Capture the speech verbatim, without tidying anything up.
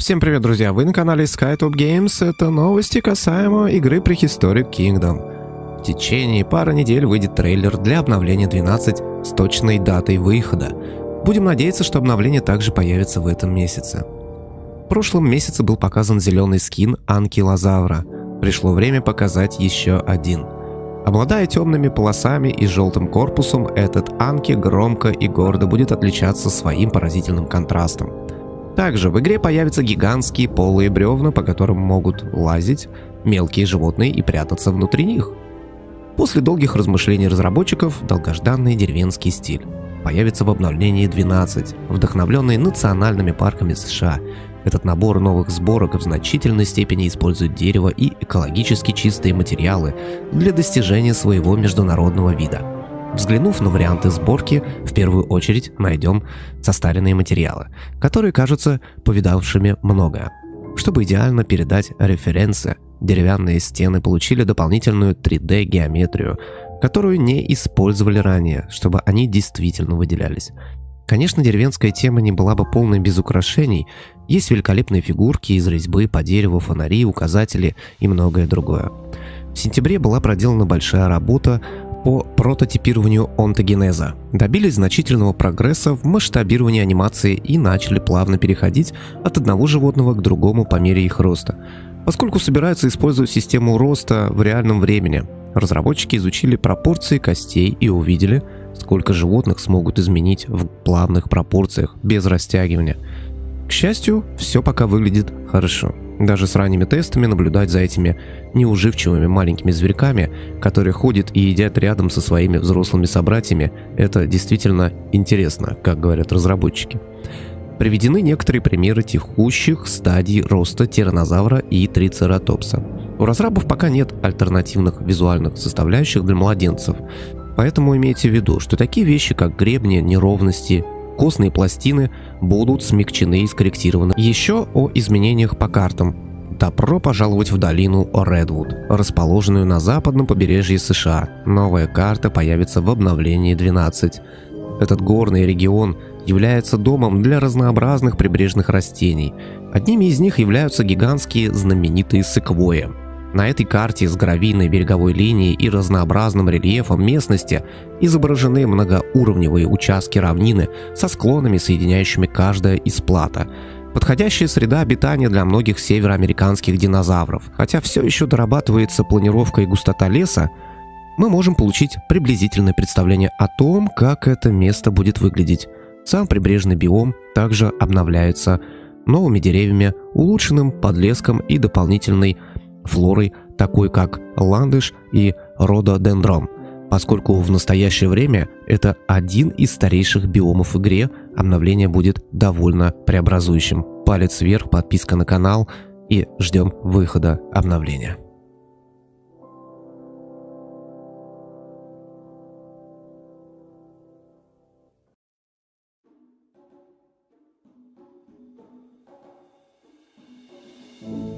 Всем привет, друзья! Вы на канале SkyTop Games. Это новости касаемо игры Prehistoric Kingdom. В течение пары недель выйдет трейлер для обновления двенадцать с точной датой выхода. Будем надеяться, что обновление также появится в этом месяце. В прошлом месяце был показан зеленый скин Анкилозавра. Пришло время показать еще один. Обладая темными полосами и желтым корпусом, этот Анки громко и гордо будет отличаться своим поразительным контрастом. Также в игре появятся гигантские полые бревна, по которым могут лазить мелкие животные и прятаться внутри них. После долгих размышлений разработчиков, долгожданный деревенский стиль появится в обновлении двенадцать, вдохновленный национальными парками США. Этот набор новых сборок в значительной степени использует дерево и экологически чистые материалы для достижения своего международного вида. Взглянув на варианты сборки, в первую очередь найдем состаренные материалы, которые кажутся повидавшими многое. Чтобы идеально передать референсы, деревянные стены получили дополнительную три дэ геометрию, которую не использовали ранее, чтобы они действительно выделялись. Конечно, деревенская тема не была бы полной без украшений, есть великолепные фигурки из резьбы по дереву, фонари, указатели и многое другое. В сентябре была проделана большая работа по прототипированию онтогенеза. Добились значительного прогресса в масштабировании анимации и начали плавно переходить от одного животного к другому по мере их роста. Поскольку собираются использовать систему роста в реальном времени, разработчики изучили пропорции костей и увидели, сколько животных смогут изменить в плавных пропорциях без растягивания. К счастью, все пока выглядит хорошо. Даже с ранними тестами наблюдать за этими неуживчивыми маленькими зверьками, которые ходят и едят рядом со своими взрослыми собратьями, это действительно интересно, как говорят разработчики. Приведены некоторые примеры текущих стадий роста тираннозавра и трицератопса. У разрабов пока нет альтернативных визуальных составляющих для младенцев, поэтому имейте в виду, что такие вещи, как гребни, неровности, костные пластины будут смягчены и скорректированы. Еще о изменениях по картам. Добро пожаловать в долину Редвуд, расположенную на западном побережье США. Новая карта появится в обновлении двенадцать. Этот горный регион является домом для разнообразных прибрежных растений. Одними из них являются гигантские знаменитые секвойи. На этой карте с гравийной береговой линией и разнообразным рельефом местности изображены многоуровневые участки равнины со склонами, соединяющими каждая из плато. Подходящая среда обитания для многих североамериканских динозавров. Хотя все еще дорабатывается планировка и густота леса, мы можем получить приблизительное представление о том, как это место будет выглядеть. Сам прибрежный биом также обновляется новыми деревьями, улучшенным подлеском и дополнительной флорой, такой как ландыш и рододендрон. Поскольку в настоящее время это один из старейших биомов в игре, обновление будет довольно преобразующим. Палец вверх, подписка на канал и ждем выхода обновления. Thank you.